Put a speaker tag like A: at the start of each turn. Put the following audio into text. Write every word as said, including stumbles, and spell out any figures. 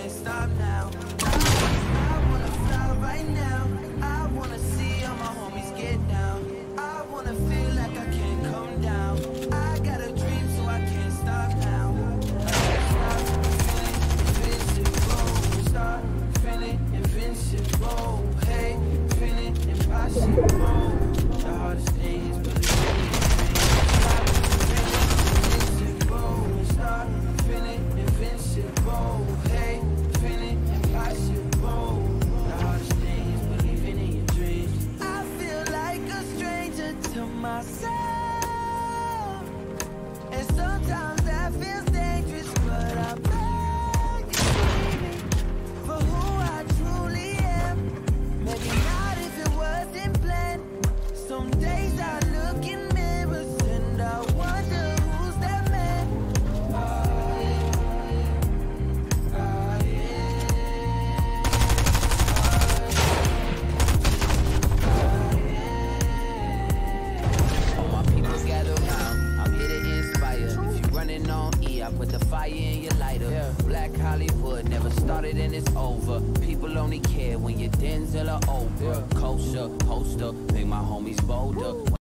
A: can't stop now. I wanna fly right now. I wanna see all my homies get down. I wanna feel like I can't come down. I got a dream, so I can't stop now. I can't stop feeling invincible. Start feeling invincible. Hey, feeling impossible. The hardest thing is believing. Start feeling invincible. Hey, feeling impossible. The hardest thing is believing in your dreams. I feel like a stranger to myself, and sometimes that feels dangerous, but I beg you, baby, for who I truly am. Maybe not if it wasn't planned. Some days I look in mirrors and I wonder who's that man. I put the fire in your lighter. Yeah. Black Hollywood never started and it's over. People only care when your Denzel are over. Yeah. Kosher, poster, make my homies bolder.